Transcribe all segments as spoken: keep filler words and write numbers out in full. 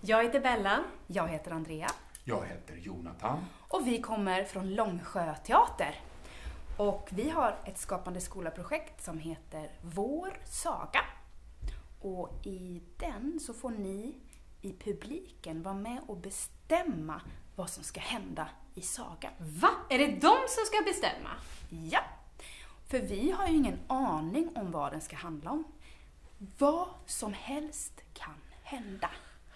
Jag heter Bella. Jag heter Andrea. Jag heter Jonathan. Och vi kommer från Långsjö teater. Och vi har ett skapande skola-projekt som heter Vår saga. Och i den så får ni i publiken vara med och bestämma vad som ska hända i sagan. Va? Är det de som ska bestämma? Ja, för vi har ju ingen aning om vad den ska handla om. Vad som helst kan hända.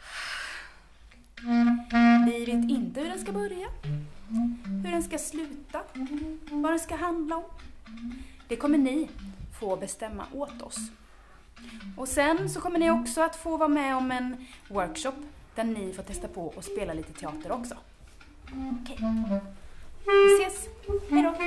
Vi vet inte hur den ska börja, hur den ska sluta, vad den ska handla om. Det kommer ni få bestämma åt oss. Och sen så kommer ni också att få vara med om en workshop där ni får testa på och spela lite teater också. Okej, vi ses. Hej då!